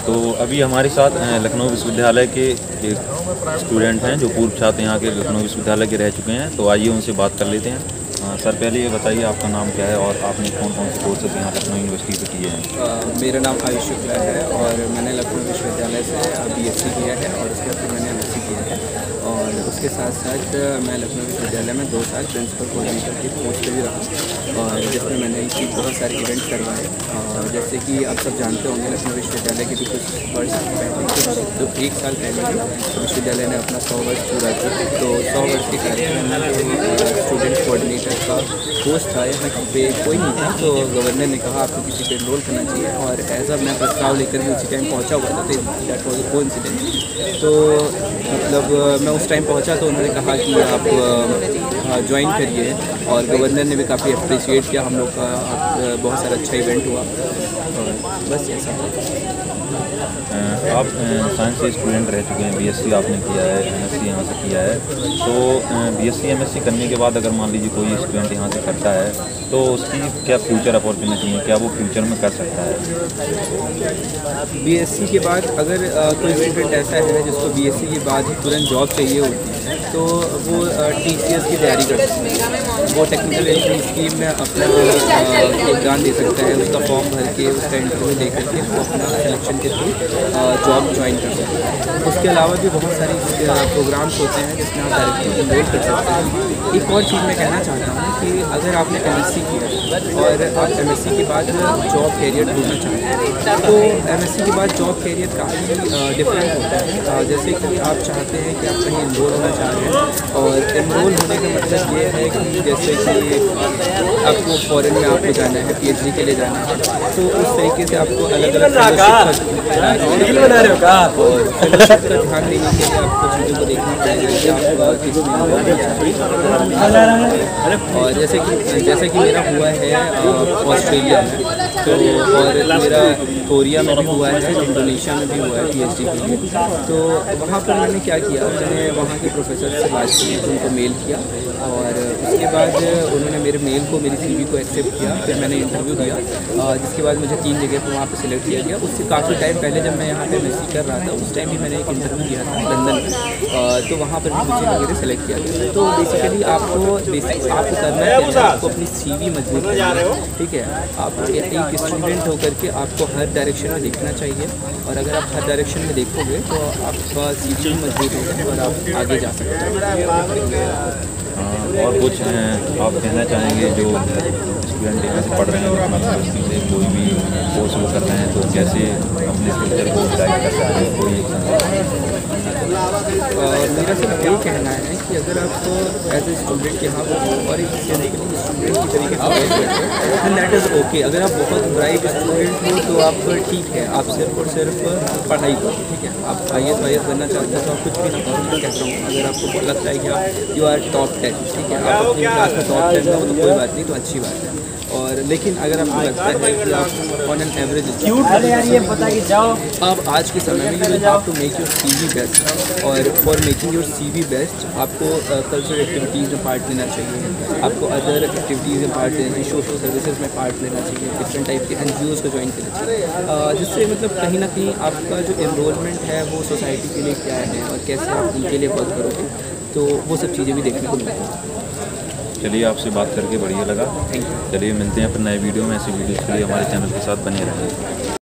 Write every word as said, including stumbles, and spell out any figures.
तो अभी हमारे साथ लखनऊ विश्वविद्यालय के एक स्टूडेंट हैं जो पूर्व छात्र यहाँ के लखनऊ विश्वविद्यालय के रह चुके हैं। तो आइए उनसे बात कर लेते हैं। आ, सर पहले ये बताइए आपका नाम क्या है और आपने कौन कौन से कोर्सेज यहाँ लखनऊ यूनिवर्सिटी से किए हैं? मेरा नाम आयुष शुक्ला है और मैंने लखनऊ विश्वविद्यालय से बी एस सी किया है और उसके बाद मैंने एम एस सी किया है। और उसके साथ साथ मैं लखनऊ विश्वविद्यालय में दो साल प्रिंसिपल कोऑर्डिनेटर की पोस्ट पर भी रहा और जिसमें मैंने इसी बहुत सारे इवेंट्स करवाए। और जैसे कि आप सब जानते होंगे लखनऊ विश्वविद्यालय के भी कुछ वर्ष पहले तो एक साल पहले विश्वविद्यालय ने अपना सौ वर्ष पूरा किया। तो सौ वर्ष के कार्यक्रम में स्टूडेंट कोऑर्डिनेटर का पोस्ट था, यहाँ पे कोई नहीं था। तो गवर्नर ने कहा आपको किसी पे एनरोल करना चाहिए और एज अ मैं प्रस्ताव लेकर भी उसी टाइम पहुँचा हुआ था। तो दैट वॉज अ कोइंसिडेंस। तो मतलब मैं उस टाइम पहुँचा तो उन्होंने कहा कि आप ज्वाइन करिए और गवर्नर ने भी काफ़ी अप्रिशिएट किया हम लोग का। बहुत सारा अच्छा इवेंट हुआ और बस ऐसा। आप साइंस के स्टूडेंट रह चुके हैं, बीएससी आपने किया है, एमएससी यहाँ से किया है। तो बीएससी एमएससी करने के बाद अगर मान लीजिए कोई स्टूडेंट यहाँ से करता है तो उसकी क्या फ्यूचर अपॉर्चुनिटी है, क्या वो फ्यूचर में कर सकता है? बीएससी के बाद अगर कोई स्टूडेंट ऐसा है जिसको बीएससी के बाद ही तुरंत जॉब चाहिए होती है तो वो टीसीएस की तैयारी कर सकता है। वो टेक्निकल एंट्री स्कीम में अपना एग्ज़ाम दे सकता है, उसका फॉर्म भर के उसका इंटरव्यू दे करके वो अपना सिलेक्शन के थ्रू जॉब ज्वाइन कर सकते हैं। उसके अलावा भी बहुत सारी प्रोग्राम्स होते हैं जिसमें आप डायरेक्टली इन्वेट कर सकते हैं। एक और चीज़ मैं कहना चाहता हूँ कि अगर आपने एमएससी किया और आप एमएससी के बाद जॉब कैरियर ढूंढना चाहते हैं तो एमएससी के बाद जॉब कैरियर काफ़ी डिफरेंट होता है। जैसे कि आप चाहते हैं कि आप कहीं इनरोल होना चाह रहे हैं और इनरोल होने का मतलब ये है कि जैसे कि आपको फॉरेन में आपको जाना है, पीएचडी के लिए जाना है, तो उस तरीके से आपको अलग अलग और फेलोशिप का ध्यान देने के लिए आपको चीज़ों को देखना पड़ेगा कि आप किस में। और जैसे कि जैसे कि मेरा हुआ है ऑस्ट्रेलिया में, तो और मेरा कोरिया में भी हुआ है, इंडोनेशिया में भी हुआ है पीएचडी के लिए। तो वहाँ पर मैंने क्या किया, मैंने वहाँ के प्रोफेसर से बात की, उनको मेल किया और उसके बाद उन्होंने मेरे मेल को, मेरी सीवी को एक्सेप्ट किया। फिर मैंने इंटरव्यू दिया जिसके बाद मुझे तीन जगह पर वहाँ पर सिलेक्ट किया गया। उससे काफ़ी टाइम पहले जब मैं यहाँ पे एमएससी कर रहा था उस टाइम भी मैंने एक इंटरव्यू दिया था लंदन में, तो वहाँ पर भी मुझे वगैरह सेलेक्ट किया गया। तो बेसिकली आपको बेसिक आपको करना है, आपको अपनी सीवी मजबूत करनी है, ठीक है। आप एक स्टूडेंट होकर के आपको हर डायरेक्शन में देखना चाहिए और अगर आप हर डायरेक्शन में देखोगे तो आपका सीवी मजबूत होगा और आप आगे जा सकते हैं। और कुछ आप कहना चाहेंगे जो स्टूडेंट यहाँ से पढ़ रहे हैं यूनिवर्सिटी से, कोई भी कोर्स वो कर रहे हैं तो कैसे अपने फ्यूचर को गाइड कर सकते हैं? कोई मेरा सिर्फ यही कहना है कि अगर आप एज ए स्टूडेंट यहाँ पर और एक स्टूडेंट की तरीके से वर्क करते हैं एंड दैट इज़ ओके। अगर आप बहुत ब्राइट स्टूडेंट हो तो आप ठीक है, आप सिर्फ और सिर्फ पढ़ाई करो, ठीक है। आप आई एस वाई एस बनना चाहते हैं तो आप कुछ भी ना करो, मैं कहता हूँ। अगर आपको लगता है कि आप यू आर टॉप टेन, ठीक है, आप अपनी क्लास में टॉप टेन में हो तो कोई बात नहीं, तो अच्छी बात है। और लेकिन अगर आपको लगता है कि आप ऑन एन एवरेज आप आज के समय में you will have to make your CV best और for making your CV best आपको कल्चरल एक्टिविटीज़ में पार्ट लेना चाहिए, आपको अदर एक्टिविटीज़ में पार्ट लेना चाहिए, सोशल सर्विसेज में पार्ट लेना चाहिए, डिफरेंट टाइप के एनजीओज़ को ज्वाइन करना चाहिए, जिससे मतलब कहीं ना कहीं आपका जो एनरोलमेंट है वो सोसाइटी के लिए क्या है और कैसे आप उनके लिए वर्क करोगे, तो वो सब चीज़ें भी देखने को मिलती हैं। चलिए आपसे बात करके बढ़िया लगा। चलिए मिलते हैं फिर नए वीडियो में। ऐसी वीडियोज़ के लिए हमारे चैनल के साथ बने रहें।